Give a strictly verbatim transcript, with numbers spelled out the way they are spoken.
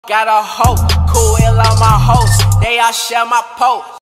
Got a hoe, cool ill on my host. They all share my post.